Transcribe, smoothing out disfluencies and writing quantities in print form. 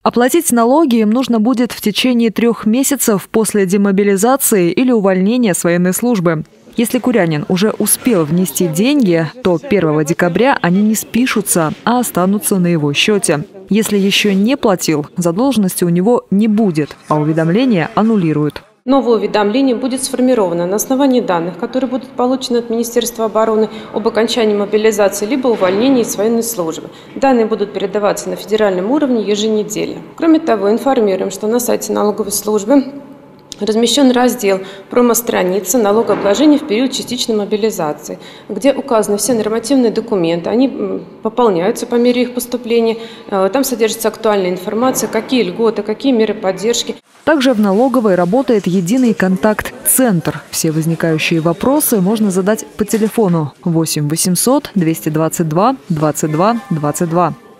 Оплатить налоги им нужно будет в течение 3 месяцев после демобилизации или увольнения с военной службы. Если курянин уже успел внести деньги, то 1 декабря они не спишутся, а останутся на его счете. Если еще не платил, задолженности у него не будет, а уведомление аннулируют. Новое уведомление будет сформировано на основании данных, которые будут получены от Министерства обороны об окончании мобилизации либо увольнении с военной службы. Данные будут передаваться на федеральном уровне еженедельно. Кроме того, информируем, что на сайте налоговой службы размещен раздел «Промо-страница налогообложения в период частичной мобилизации», где указаны все нормативные документы. Они пополняются по мере их поступления. Там содержится актуальная информация, какие льготы, какие меры поддержки. Также в налоговой работает единый контакт-центр. Все возникающие вопросы можно задать по телефону 8 800 222 22 22.